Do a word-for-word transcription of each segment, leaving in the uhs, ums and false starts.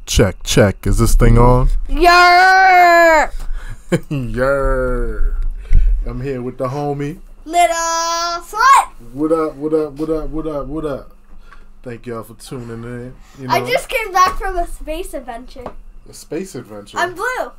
Check, check. Is this thing on? Yeah. Yeah. I'm here with the homie. Little Slut. What up, what up, what up, what up, what up? Thank y'all for tuning in. You know, I just came back from a space adventure. A space adventure? I'm blue.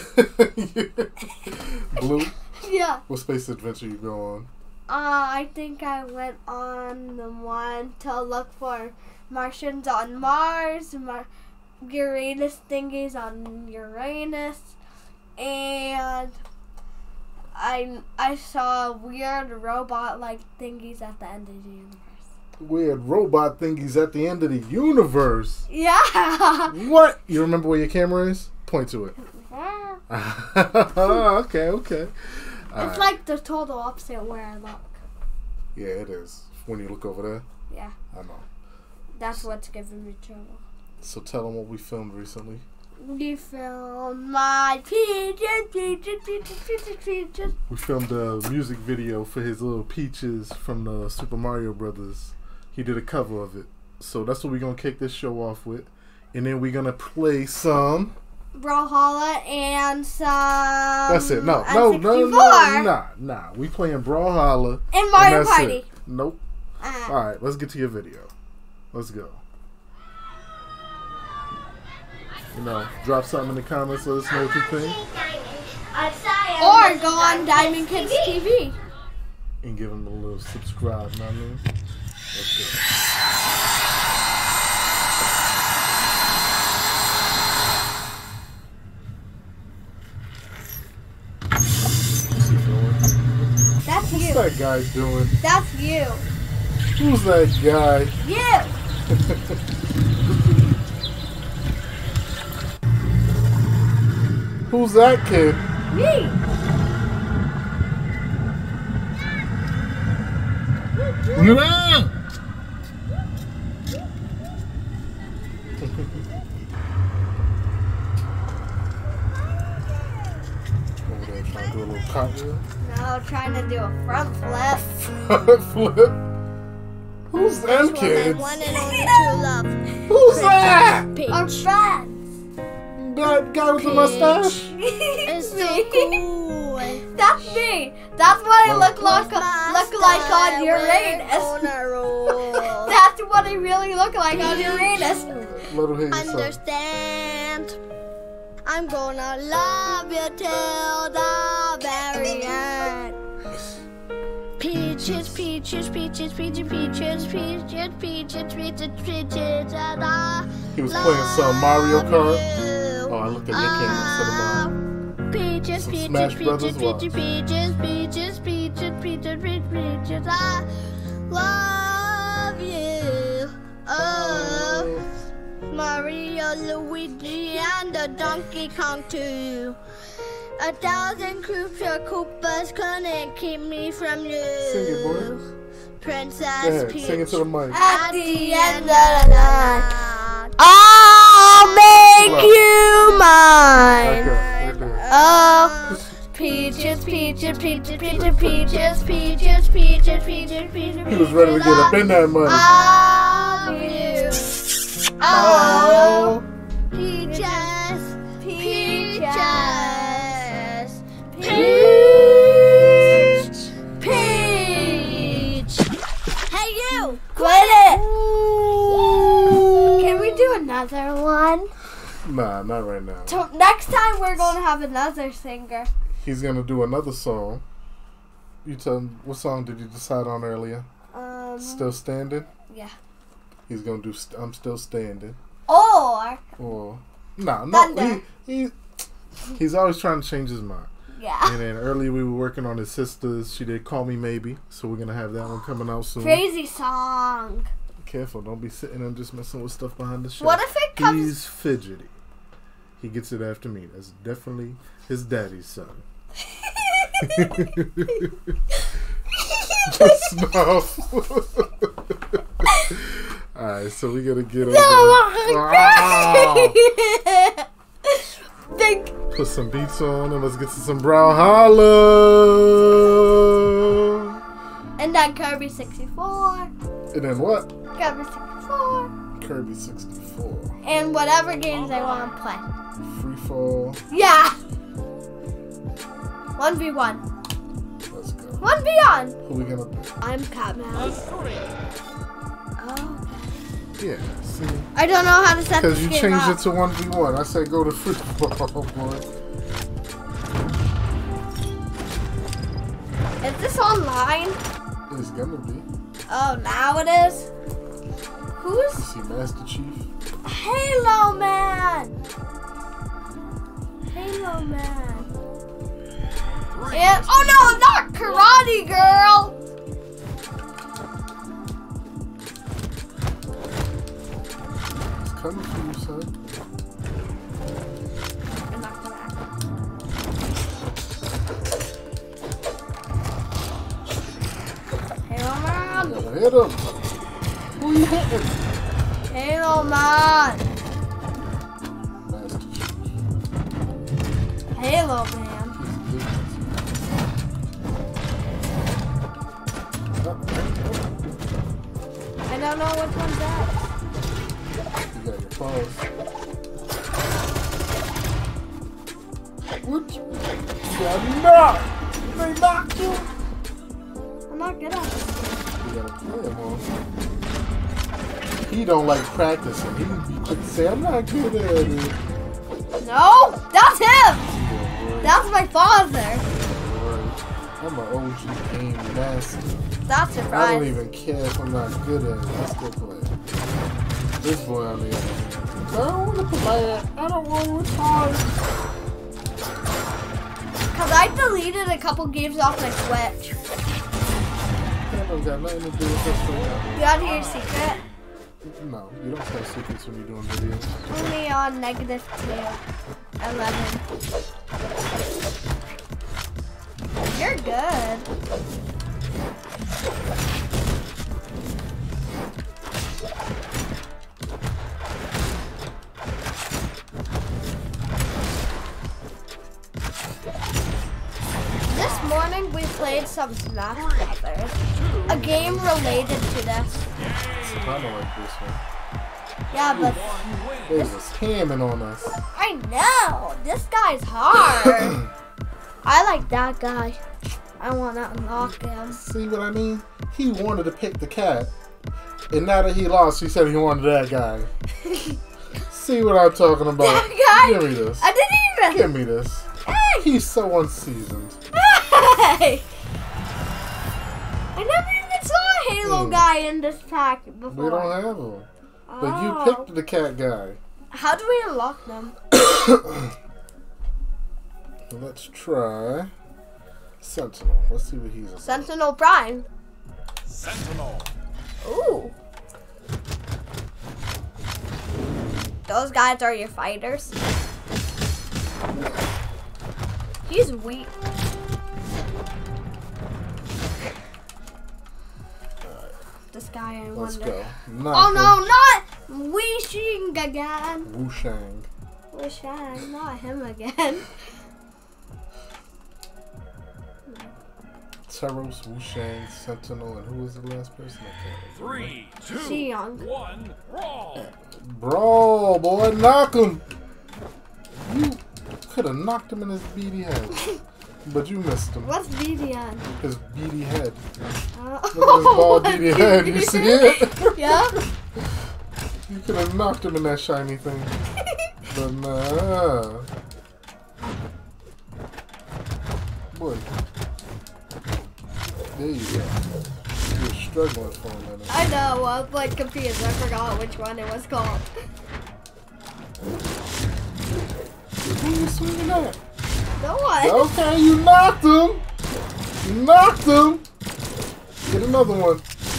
Blue? Yeah. What space adventure you go on? Uh, I think I went on the one to look for Martians on Mars, Mar Uranus thingies on Uranus, and I I saw weird robot-like thingies at the end of the universe. Weird robot thingies at the end of the universe? Yeah. What? You remember where your camera is? Point to it. Yeah. okay, okay. All It's right. like the total opposite where I look. Yeah, it is. When you look over there? Yeah. I know. That's what's giving me trouble. So tell them what we filmed recently. We filmed my peaches, peaches, peaches, peaches, peaches. We filmed a music video for his little Peaches from the Super Mario Brothers. He did a cover of it. So that's what we're going to kick this show off with. And then we're going to play some... Brawlhalla and some... That's it. No, no, no, no, nah, nah. We playing Brawlhalla. And Mario and Party. It. Nope. Uh, All right, let's get to your video. Let's go. You know, drop something in the comments. Let us know what you think. Or go on Diamond Kids T V. And give them a little subscribe, you know what I mean? Let's go. That's you. What's that guy doing? That's you. Who's that guy? You. Who's that kid? Me. No! Over there trying to do a little cartwheel. No, trying to do a front flip. Flip. Who's that kid? One and only true love. Who's that? Our friends. That guy with the mustache? It's so cool. That's me. That's what I look like. Look like on Uranus. That's what I really look like on Uranus. Little hear you song. Understand? I'm gonna love you till the very end. Peaches, peaches, peaches, peaches, peaches, peaches, peaches, peaches, peaches, and I He was playing some Mario Kart. you. Oh, I looked at your camera instead of mine. Peaches, Some peaches, Smash peaches, Brothers peaches, watch. peaches, peaches, peaches, peaches, peaches, peaches, I love you. Oh, Mario, Luigi, and the Donkey Kong too. A thousand Koopa Koopas couldn't keep me from you. Sing it, boy. Princess Go ahead, Peach. sing it to the mic. At the end of the night, I'll make you mine. Okay, right there. Oh, peaches, peaches, peaches, peaches, peaches, peaches, peaches, peaches, peaches. He was ready to get up in that money. I love you. Oh. Peaches, Peaches, peaches, peach, peach. Hey you! Quit it. Can we do another one? Nah, not right now. So next time we're gonna have another singer. He's gonna do another song. You tell him, what song did you decide on earlier? Um. Still Standing? Yeah. He's gonna do st I'm Still Standing. Or Or, nah, no, Thunder. he, he, he's always trying to change his mind. yeah. And then earlier we were working on his sisters. She did Call Me Maybe. So we're gonna have that one coming out soon. Crazy song. Careful, don't be sitting and just messing with stuff behind the show. What if it comes? He's fidgety. He gets it after me. That's definitely his daddy's son. Just snuff. Alright, so we gotta get over No, ah! Think. Put some beats on and let's get to some Brawlhalla. And then Kirby sixty-four. And then what? Kirby sixty-four. Kirby sixty-four. And whatever games I want to play. Free fall. Yeah! one v one. Let's go. one v one! Who we gonna pick? I'm Catman. Oh. Yeah, see? I don't know how to set this Because you game changed up. it to one v one. I said go to free fall, boy. Is this online? It's gonna be. Oh, now it is? Who's? See Master Chief? Halo Man! Halo Man. And, oh no, not Karate Girl! It's coming for you, son. I'm not gonna. Halo Man! You gotta hit him. Who you hitting? Halo Man! Master Chief. Halo Man. I don't know which one's that. You got your paws. What? You got knocked! They knocked you! I'm not good at this. You gotta play him on. He don't like practicing. He be quick to say, I'm not good at it. No! That's him! Yeah, That's my father. boy. I'm an O G game master. That's a I don't surprise. even care if I'm not good at it. I still play. This boy on the other hand. I don't want to play it. I don't want to retire. Because I deleted a couple games off my Switch. That don't got nothing to do with this right now. You want to hear a secret? No, you don't tell secrets when you're doing videos. Only on negative two. eleven. You're good. This morning we played some Smash Brothers. A game related to this. I don't like this one. Yeah, but They was hamming on us. I know. This guy's hard. I like that guy. I want to unlock him. See what I mean? He wanted to pick the cat. And now that he lost, he said he wanted that guy. See what I'm talking about? That guy? Give me this. I didn't even. Give me this. Hey! He's so unseasoned. Hey! I never even saw a Halo Mm. guy in this pack before. We don't have him. But Oh. you picked the cat guy. How do we unlock them? Let's try Sentinel. Let's see what he's about. Sentinel Prime. Sentinel. Ooh. Those guys are your fighters. He's weak. This guy, I Let's wonder. go. Knock Oh him. no, not Wishing again. Wu Shang. Wishing, not him again. Teros, Wu Shang, Sentinel, and who was the last person? I can't remember. Three, two, Xiang. one, brawl. Bro, boy, knock him. You could have knocked him in his beady head. But you missed him. What's B D on? His beady head. Uh, Look at his bald beady head. You see it? Yeah. You could have knocked him in that shiny thing. But nah. Boy. There you go. You were struggling for a minute. I know. I was like confused. I forgot which one it was called. Who you swinging at? No one. Okay, you knocked him. You knocked him. Get another one.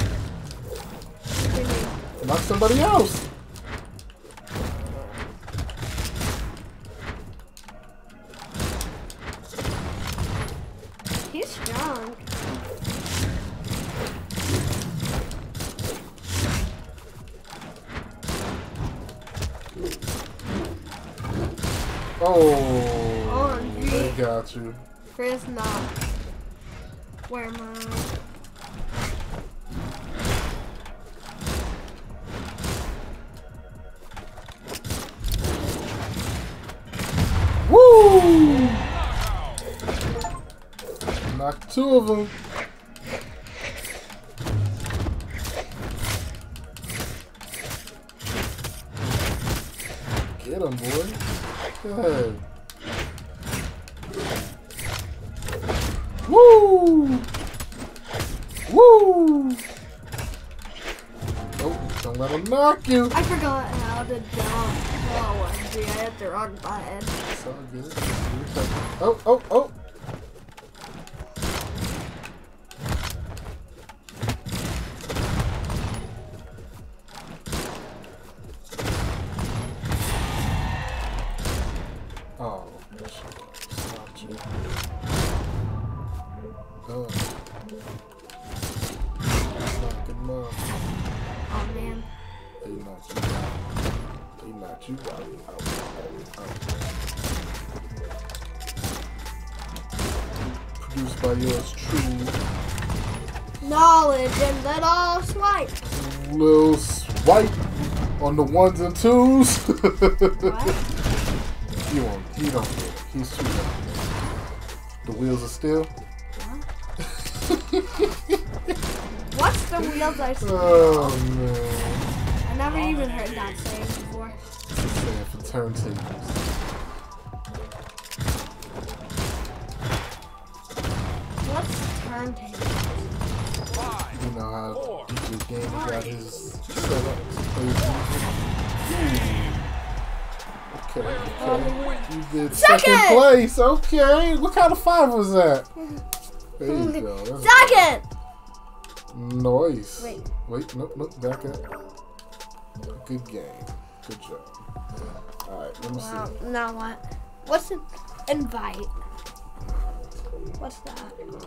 Knock somebody else. He's strong. Oh, Oh, they gee. got you. Chris, not. Where am I? Knock two of them. Get him, boy. Good. Woo! Woo! Oh, don't let him knock you. I forgot how to jump. Oh, M G, I hit the wrong button. It's all good. Oh, oh, oh. Oh, stopped you. Oh. Knock him up. Oh, man. They knocked you out. They knocked you out. Out, out, out. Produced by yours true. Knowledge and little swipe. Little swipe on the ones and twos. What? He won't. He don't get it. He's too young. The wheels are still. What's the wheels I see? Oh man. I never even heard that saying before. It's a saying for turntables. What's turntable? You know how each game got his setup. Ooh. Okay, okay. You did second, Second! place. Okay. What kind of five was that? There you go. That's Second! Noise. Wait. Wait, nope, nope, back up. Good game. Good job. Alright, let me Wow, see. now what? What's an invite? What's that?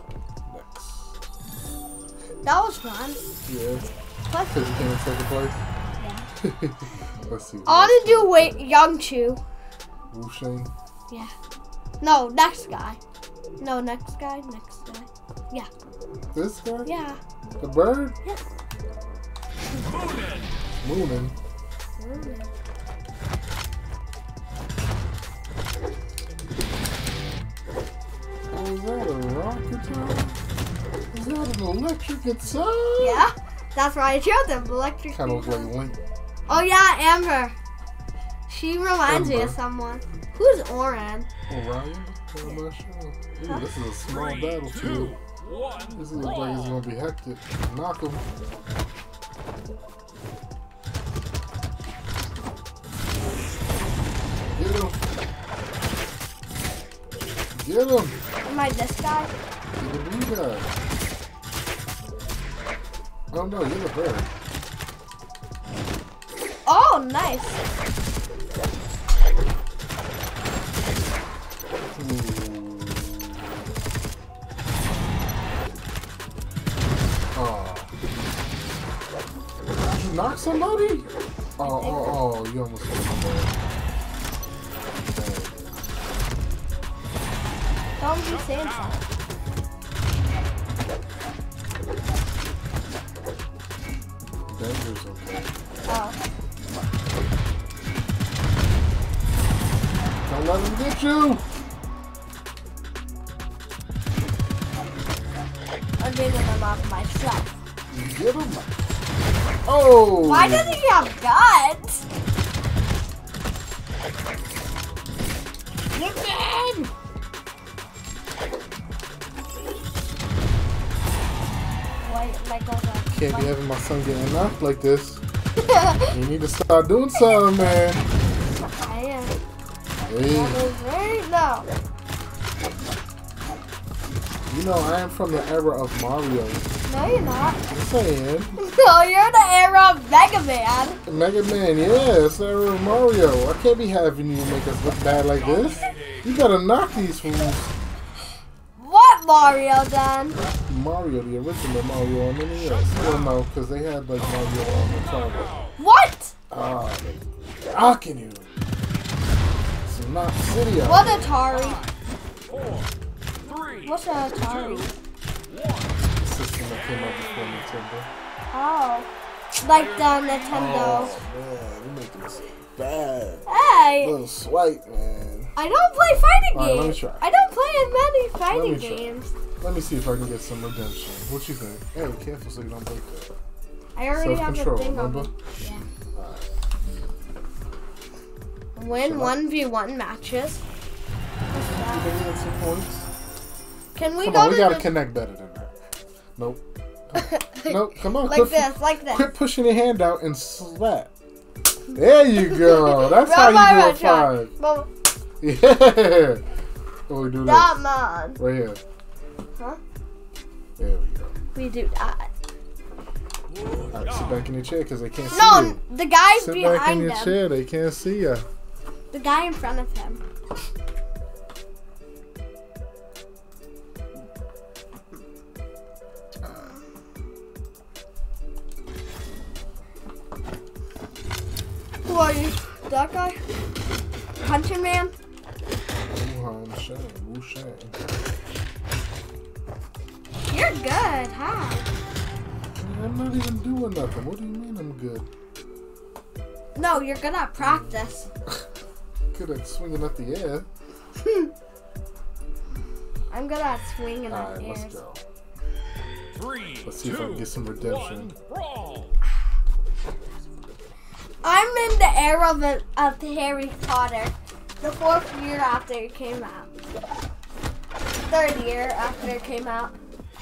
Next. That was fun. Yeah. What? Because you came in second place? Yeah. Let's see. I want to do wait, Young Chu. Wu Shane? Yeah. No, next guy. No, next guy, next guy. Yeah. This guy? Yeah. The bird? Yeah. Moonin. Moonin. Oh, is that a rock guitar? Is that an electric guitar? Yeah. That's why I chose them. Electric. Kind of like Link. Oh yeah, Amber. She reminds me of Amber. someone. Who's Oren? Orion? I'm not sure. Ooh, Huh? this is a small Three, battlefield. two, one, This looks like it's gonna be hectic. Knock him. Get him. Get him. Am I this guy? Get the blue guy. Oh no, you're the bird. Oh, nice. Ooh. Oh. Did you knock somebody? Oh, oh, oh, you almost hit me. Don't be saying something. Dangerous, okay. Oh. Don't let him get you! I'm getting them off myself. Get him! Oh! Why doesn't he have guts? Get them! Wait, like that. Can't be having my son getting knocked like this. You need to start doing something, man. I am. Hey, That is very low. you know I am from the era of Mario. No, you're not. Yes, I am. No, you're the era of Mega Man. Mega Man, yes, the era of Mario. I can't be having you make us look bad like this. You gotta knock these fools. What Mario then? Mario, the original Mario on N E S. Well, no, because they had like Mario on the top. What? Ah, they rocking you. So knock City out. What Atari? four, three, What's an Atari? The system that came out before Nintendo. Oh. Like the Nintendo. Oh, man, you making this bad. Hey! Little swipe, man. I don't play fighting Alright, let me games. try. I don't play as many Let fighting me try. games. Let me see if I can get some redemption. What you think? Hey, careful so you don't break that. I already have a Self-control, thing remember? on me. Yeah. Alright. Win one v one matches. You think we get some points? Can we Come go on, we to gotta the... connect better than that. Nope. Nope, come on. Like quit, this, like this. Quit pushing your hand out and slap. There you go. That's Roll how you do a my shot. five. Roll- Yeah. Oh, we do That this. man. Right here. Huh? There we go. We do that. Alright, sit back in your chair because they can't see No, you. the guy Sit behind back in your him. chair. They can't see ya. The guy in front of him. Who are you? That guy? Punching man? Wuhan Shang. Wu Shang. You're good, huh? I'm not even doing nothing. What do you mean I'm good? No, you're good at practice. Good at swinging up the air. I'm good at swinging at Alright, let's airs. go. Three, Let's see if I can two, get some redemption. one, brawl. I'm in the era of, the, of the Harry Potter. The fourth year after it came out. Third year after it came out.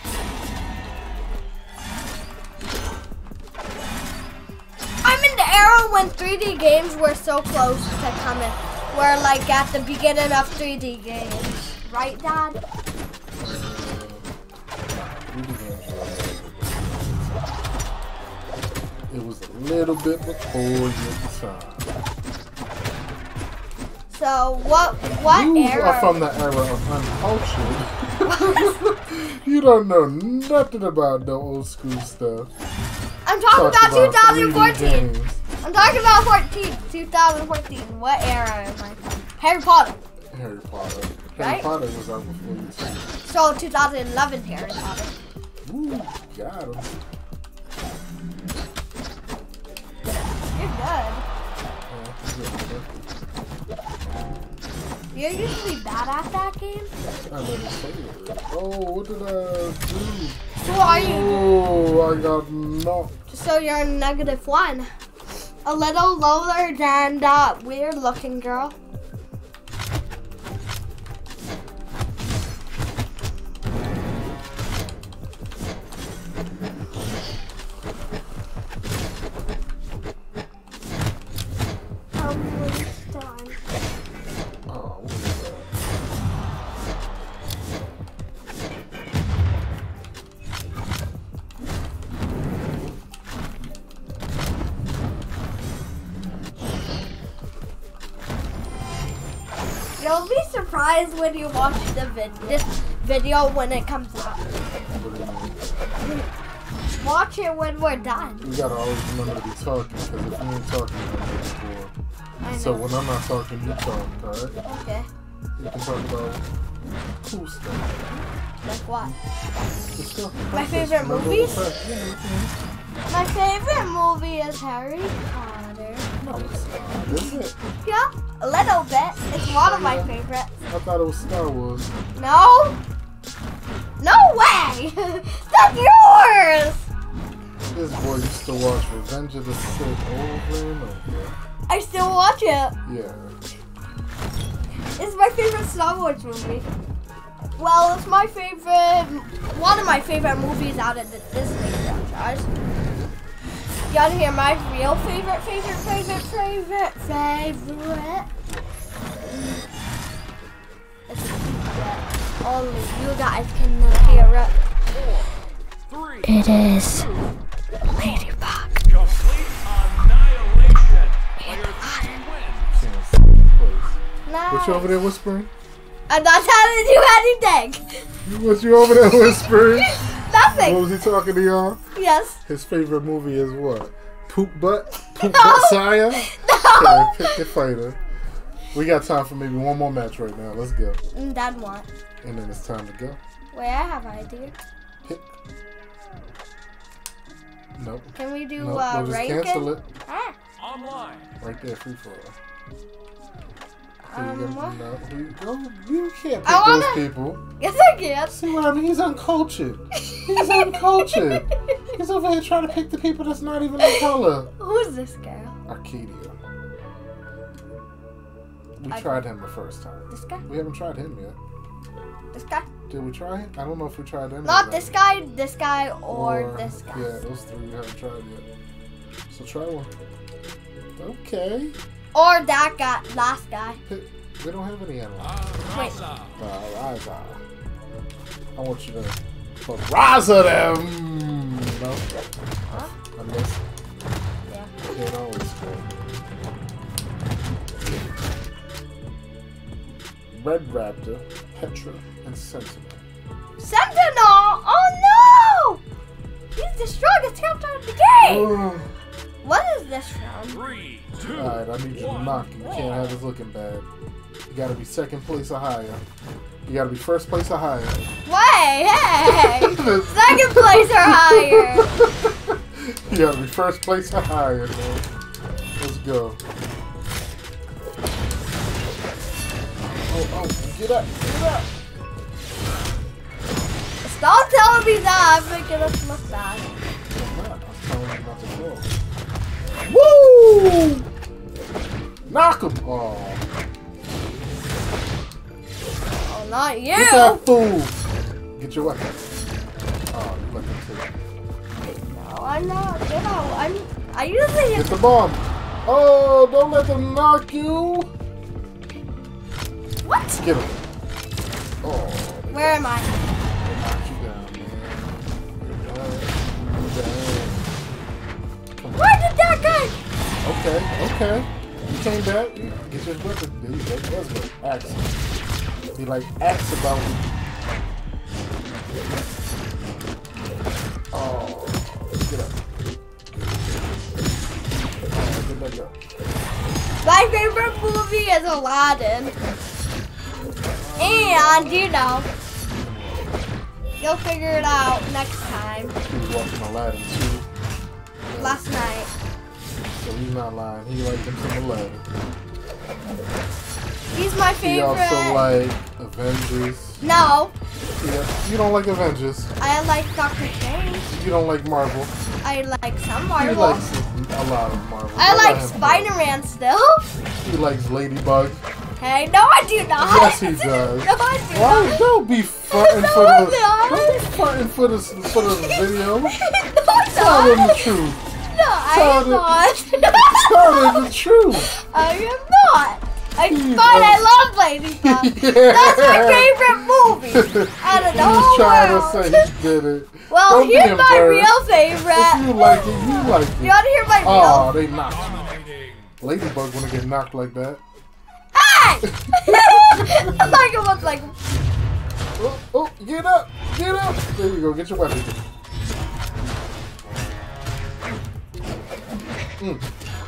I'm in the era when three D games were so close to coming. We're like at the beginning of three D games. Right, Dad? It was a little bit before your time. So what what You era? are from the era of uncultured. You don't know nothing about the old school stuff. I'm talking Talk about, about twenty fourteen. three D games. I'm talking about fourteen, twenty fourteen. What era am I from? Harry Potter. Harry Potter. Harry Right? Potter was out before you too. So twenty eleven Harry Potter. Ooh, got him. You're good. Yeah, You're usually bad at that game. I never played it. Oh, what did I do? Who are you? Oh, I got knocked. So you're a negative one. A little lower than that weird looking girl. Oh, what is that? You'll be surprised when you watch the vid this video when it comes out. What do you mean? Watch it when we're done. You gotta always remember to be talking, because if you ain't talking, you're gonna get bored. I know. So when I'm not talking, you talk, alright? Okay. You can talk about cool stuff. Like what? The stuff My practice, favorite remember movies? the fact- Yeah, you can. My favorite movie is Harry Potter. No, it's not. Is it? Yeah, a little bit. It's one of my favorites. I thought it was Star Wars. No? No way! That's yours! This boy used to watch Revenge of the Sith over and over. I still watch it. Yeah. It's my favorite Star Wars movie. Well, it's my favorite, one of my favorite movies out of the Disney franchise. You wanna hear my real favorite, favorite, favorite, favorite, favorite? It's a secret. Only you guys can hear it. Four, three, It is two, Ladybug. complete annihilation. Player three wins. Can't see the place. Nice. What you over there whispering? I'm not telling you anything. What you over there whispering? Nothing. What was he talking to y'all? Yes. His favorite movie is what? Poop Butt? Poop No. Butt Siah? No. Okay, pick your fighter. We got time for maybe one more match right now. Let's go. Mm, Dad what? And then it's time to go. Wait, I have an idea. Pick. Nope. Can we do Nope. uh, We'll just ranking? cancel it. Ah. Online. Right there, free for all. Um, you, what? no, you, no, you can't pick I wanna- those people. Yes, I can. See what I mean? He's uncultured. He's uncultured. He's over here trying to pick the people that's not even in color. Who's this girl? Arcadia. We I- tried him the first time. This guy? We haven't tried him yet. This guy? Did we try him? I don't know if we tried him. Not yet. this guy, this guy, or, this guy. Yeah, those three we haven't tried yet. So try one. Okay. Or that guy, last guy. We don't have any animals. Wait. Raza. Raza. I want you to put Raza them. No. Huh? I missed. Yeah. Can't always score. Red Raptor, Petra, and Sentinel. Sentinel! Oh no! He's the strongest character in the game! What is this round? Three, two, Alright, I need you to knock him. You can't have us looking bad. You gotta be second place or higher. You gotta be first place or higher. Wait, hey! Second place or higher! You gotta be first place or higher, man. Let's go. Oh, oh, get up, get up! Stop telling me that, I'm making us look bad. I'm not. I'm telling you not to go. Woo! Knock him! Oh, Oh, not you! get that fool! Get your weapon. Oh, you let him take it. No, I'm not. You know, I'm. I usually Get the bomb! Oh, don't let them knock you! What? Get him. Oh, they Where am I? knocked you down, man. You're down. You're down. Come on. Where did that guy? Okay, okay. You came back. You get your weapon. There you go. Let's go. Axe. Be like, axe about me. Oh, get up. Oh, get back up. My favorite movie is Aladdin. And, you know, you'll figure it out next time. He was watching Aladdin too. Last night. So he's not lying. He liked him some Aladdin. He's my He favorite. also like Avengers. No, Yeah. You don't like Avengers. I like Doctor Strange. You don't like Marvel. I like some He Marvel. likes a lot of Marvel. I Don't like let him Spider-Man still. go. He likes Ladybug. Hey, no, I do not. Yes, he does. No, I do Why? not. Don't be fronting No, for I'm the. not. Don't be fronting for the for the video. No, I'm Tell them the not. truth. No, I Tell am them- not. Tell them the truth. I am not. I, He's but a- I love Ladybug. That's my favorite movie out of He the was whole trying world. to say he did it. Well, Don't be here's my embarrassed. real If favorite. you like it, you like You it. want to hear my real? Oh, they knocked you. dominating. Ladybug wanna get knocked like that. Hey! Like it was like. Oh, oh, get up, get up. There you go, get your weapon. Mm.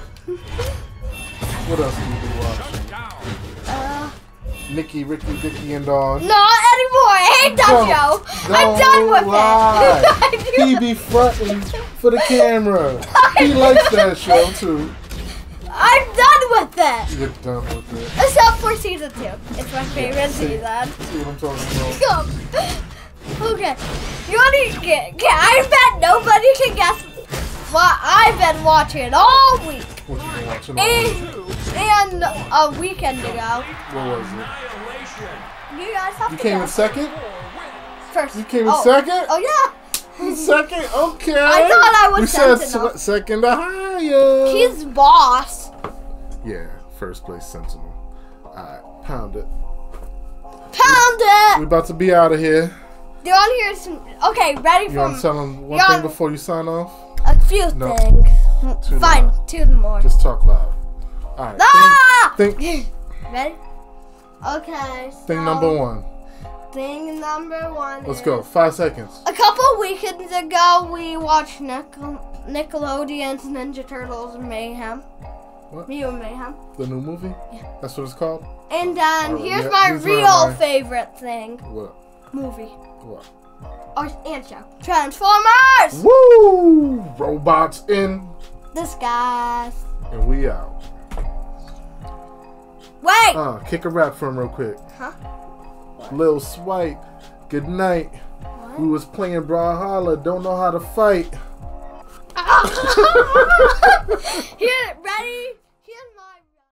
What else do you be watching? Down. Uh, Nikki, Ricky, Dicky, and Dawn. not anymore. I hate that Don't- show. I'm don't done with lie. it. I do He be fronting for the camera. He likes that show too. I'm done with it. You're done with it. Except for season two. It's my favorite See- season. See what I'm talking about? Come. Okay. You want to get? Okay, I bet nobody can guess what I've been watching all week What you been watching? all and, week? and a weekend ago. What was it? Annihilation. You guys have You to came in guess. second? First. You came in oh. second? Oh yeah. Second? Okay. I thought I was We said Sentinel. s- second to higher. He's boss. Yeah, first place Sentinel. Alright, pound it. Pound We it. about to be out of here. Do you want to hear some? Okay, ready You for want to tell them one you thing want- before you sign off? a few No. things. Too Fine, loud. two more. Just talk loud. Alright. Ah! Thing, thing, Ready? Okay. So thing number one. Thing number one. Let's is- go. Five seconds. A couple weekends ago, we watched Nickel- Nickelodeon's Ninja Turtles Mayhem. What? Mew Mayhem. The new movie? Yeah. That's what it's called? And then Alright, here's yeah, my these are real my- favorite thing What? movie. What? Or and show. Transformers! Woo! Robots in. This guy's. And we out. Wait! Uh, kick a rap for him real quick. Huh? Lil Swipe, good night. What? We was playing Brawlhalla, don't know how to fight. Here, ready?